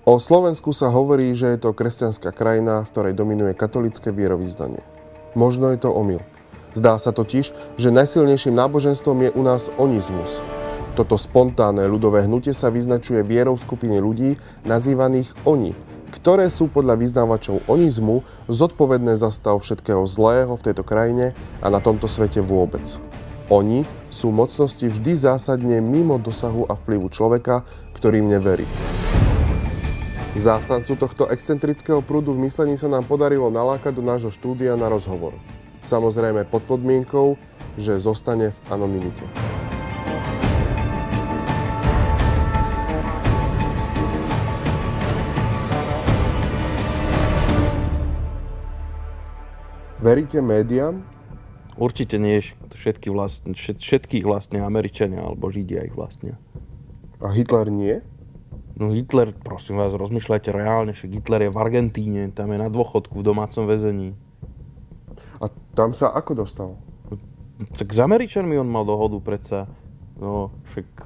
O Slovensku sa hovorí, že je to kresťanská krajina, v ktorej dominuje katolícke vierovyznanie. Možno je to omyl. Zdá sa totiž, že najsilnejším náboženstvom je u nás onizmus. Toto spontánne ľudové hnutie sa vyznačuje vierou skupiny ľudí nazývaných oni, ktoré sú podľa vyznávačov onizmu zodpovedné za stav všetkého zlého v tejto krajine a na tomto svete vôbec. Oni sú mocnosti vždy zásadne mimo dosahu a vplyvu človeka, ktorý im neverí. Zástancu tohto excentrického prúdu v myslení sa nám podarilo nalákať do nášho štúdia na rozhovor. Samozrejme pod podmienkou, že zostane v anonymite. Veríte médiám? Určite nie. Všetkých vlastne Američania alebo Židia ich vlastnia. A Hitler nie? No Hitler, prosím vás, rozmýšľajte reálne, že Hitler je v Argentíne, tam je na dôchodku v domácom väzení. A tam sa ako dostal? Tak s Američanmi on mal dohodu predsa. No, však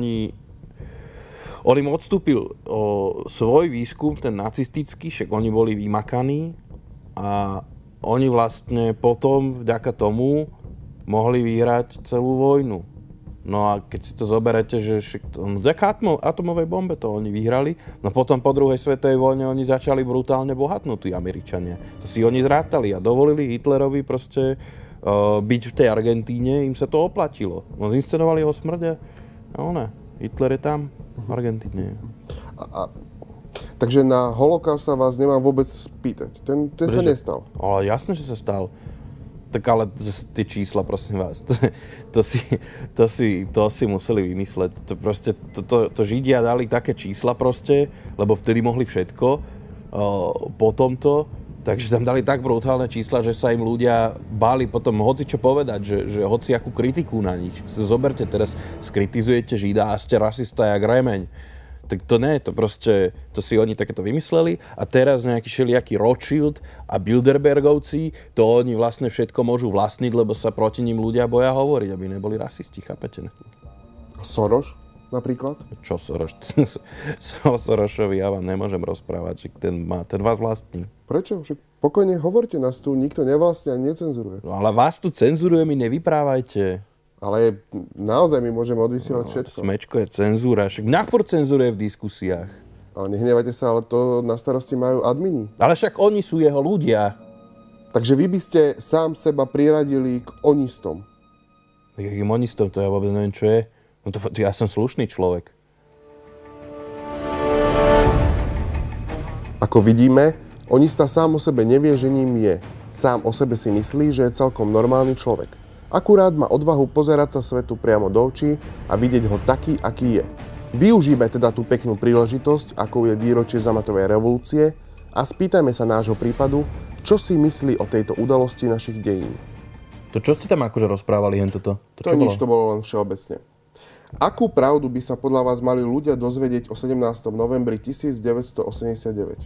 on im odstúpil svoj výskum, ten nacistický, však oni boli vymakaní a oni vlastne potom vďaka tomu mohli vyhrať celú vojnu. No a keď si to zoberete, že vďaka atomovej bombe to oni vyhrali, no potom po druhej svetovej vojne oni začali brutálne bohatnúť, tí Američania. To si oni zrátali a dovolili Hitlerovi proste byť v tej Argentíne, im sa to oplatilo. No zinscenovali ho smrť a Hitler je tam v Argentíne. Takže na holokaust sa vás nemám vôbec spýtať. Ten sa nestal. Ale jasné, že sa stal. Tak ale tie čísla, prosím vás, to si museli vymysleť. To Židia dali také čísla proste, lebo vtedy mohli všetko po tomto, takže tam dali tak brutálne čísla, že sa im ľudia báli potom hocičo povedať, že hoci akú kritiku na nich. Zoberte teraz, skritizujete Žida a ste rasista jak remeň. Tak to nie, to si oni takéto vymysleli a teraz nejaký všelijaký Rothschild a Bilderbergovci, to oni vlastne všetko môžu vlastniť, lebo sa proti ním ľudia boja hovoriť, aby neboli rasisti, chápete? A Soros napríklad? Čo Soros? O Sorošovi ja vám nemôžem rozprávať, že ten vás vlastní. Prečo? Však pokojne hovorte, nás tu nikto nevlastní a necenzuruje. No, ale vás tu cenzuruje, mi nevyprávajte. Ale naozaj my môžeme odvysielať všetko. Smečko je cenzúra, však mňa furt cenzuruje v diskusiách. Ale nehnevajte sa, ale to na starosti majú admini. Ale však oni sú jeho ľudia. Takže vy by ste sám seba priradili k onistom. Tak akým onistom, to ja vôbec neviem, čo je. No to ja som slušný človek. Ako vidíme, onista sám o sebe nevie, že ním je. Sám o sebe si myslí, že je celkom normálny človek. Akurát má odvahu pozerať sa svetu priamo do očí a vidieť ho taký, aký je. Využíme teda tú peknú príležitosť, akou je výročie Zamatovej revolúcie a spýtajme sa nášho prípadu, čo si myslí o tejto udalosti našich dejín. To čo ste tam akože rozprávali hen toto? To nič, to bolo len všeobecne. Akú pravdu by sa podľa vás mali ľudia dozvedieť o 17. novembri 1989?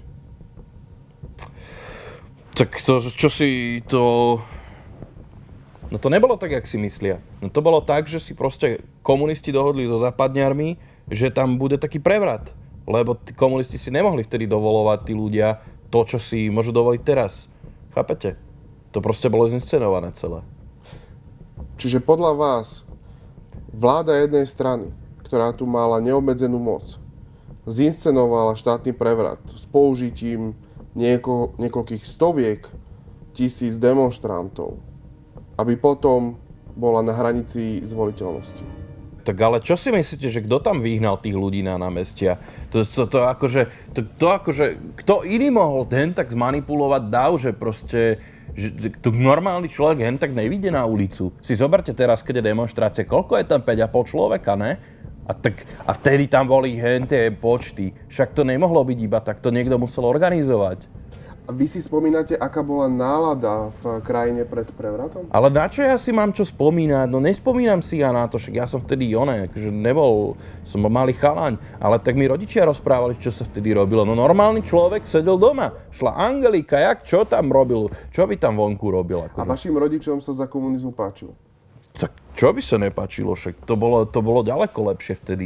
Tak to, čo si to... No to nebolo tak, jak si myslia. No to bolo tak, že si proste komunisti dohodli so západňarmi, že tam bude taký prevrat. Lebo tí komunisti si nemohli vtedy dovolovať, tí ľudia, to, čo si môžu dovoliť teraz. Chápete? To proste bolo zinscenované celé. Čiže podľa vás vláda jednej strany, ktorá tu mala neobmedzenú moc, zinscenovala štátny prevrat s použitím niekoľkých stoviek tisíc demonštrantov, aby potom bola na hranici zvoliteľnosti. Tak ale čo si myslíte, že kto tam vyhnal tých ľudí na námestia? To akože, kto iný mohol hen tak zmanipulovať dav, že proste, že normálny človek hen tak nevyjde na ulicu. Si zoberte teraz, keď je demonštrácia, koľko je tam 5,5 človeka, ne? A vtedy tam boli hen tie počty. Však to nemohlo byť iba tak, to niekto musel organizovať. A vy si spomínate, aká bola nálada v krajine pred prevratom? Ale na čo ja si mám čo spomínať? No nespomínam si ja na to, však ja som vtedy akože nebol, som malý chalaň, ale tak mi rodičia rozprávali, čo sa vtedy robilo. No normálny človek sedel doma, šla Angelika, čo tam robil, čo by tam vonku robil? Akože. A vašim rodičom sa za komunizmu páčilo? Tak čo by sa nepáčilo, však to bolo ďaleko lepšie vtedy.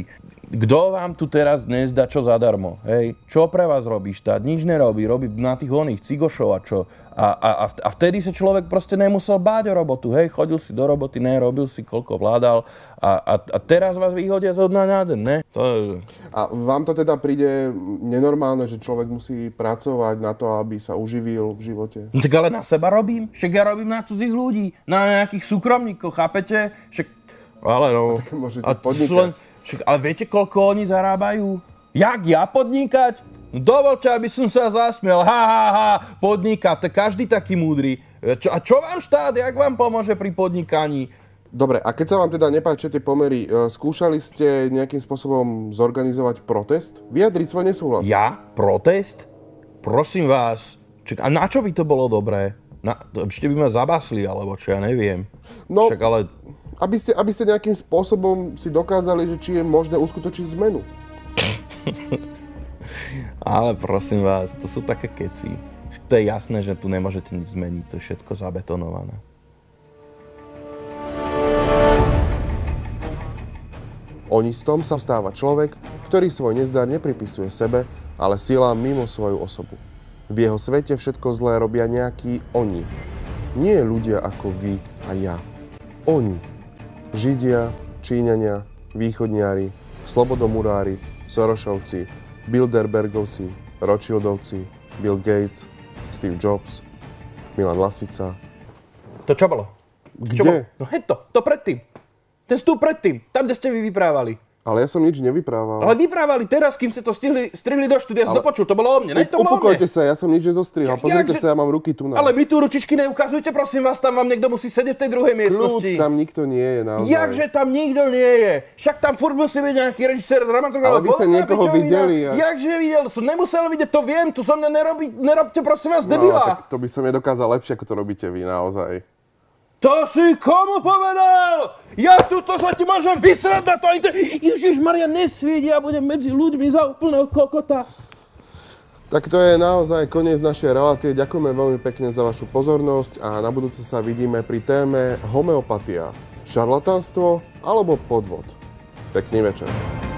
Kto vám tu teraz dnes dá čo zadarmo? Hej? Čo pre vás robí štát? Nič nerobí, robí na tých oných cigošov a čo. A vtedy sa človek proste nemusel báť o robotu. Hej? Chodil si do roboty, robil si koľko vládal a teraz vás vyhodia zo dňa na deň, ne? A vám to teda príde nenormálne, že človek musí pracovať na to, aby sa uživil v živote? No tak ale na seba robím. Však ja robím na cudzích ľudí, na nejakých súkromníkoch, chápete? Však, ale no... Tak môžete podnikať. Ale viete, koľko oni zarábajú? Jak ja podnikať? No dovolte, aby som sa zasmiel. Podnikať. To každý taký múdry. A čo vám štát? Jak vám pomôže pri podnikaní? Dobre, a keď sa vám teda nepáčia tie pomery, skúšali ste nejakým spôsobom zorganizovať protest? Vyjadriť svoj nesúhlas? Ja? Protest? Prosím vás. A na čo by to bolo dobré? Ešte by ma zabasli, alebo čo, ja neviem. No... Však ale... Aby ste nejakým spôsobom si dokázali, že či je možné uskutočniť zmenu. Ale prosím vás, to sú také keci. To je jasné, že tu nemôžete nič zmeniť, to je všetko zabetonované. Onistom sa stáva človek, ktorý svoj nezdar nepripisuje sebe, ale silám mimo svoju osobu. V jeho svete všetko zlé robia nejakí oni. Nie ľudia ako vy a ja. Oni. Židia, Číňania, východniari, slobodomurári, Sorošovci, Bilderbergovci, Rothschildovci, Bill Gates, Steve Jobs, Milan Lasica. To čo bolo? Kde? No to predtým. Ten vstup predtým, tam, kde ste vy vyprávali. Ale ja som nič nevyprával. Ale vyprávali teraz, kým ste to strihli do štúdia, ja som to počul, to bolo o mne, ne? To bolo o mne. Upokojte sa, ja som nič nezostrihal. Pozrite sa, ja mám ruky tu na. Ale mi tu ručičky neukazujte, prosím vás, tam vám niekto musí sedieť v tej druhej miestnosti. Kľud, tam nikto nie je, naozaj. Jakže tam nikto nie je? Však tam furt musí byť nejaký režisér, dramaturg. Ale vy ste niekoho videli. Jakže videl? Som nemusel vidieť, to viem, tu so mňa nerobte, prosím vás, debila. No, tak to by som nedokázal lepšie, ako to robíte vy, naozaj. To si komu povedal? Ja tuto sa ti môžem vysrať na to Ježišmaria, nesviedi, ja budem medzi ľuďmi za úplného kokota. Tak to je naozaj koniec našej relácie. Ďakujeme veľmi pekne za vašu pozornosť a na budúce sa vidíme pri téme homeopatia, šarlatánstvo alebo podvod. Pekný večer.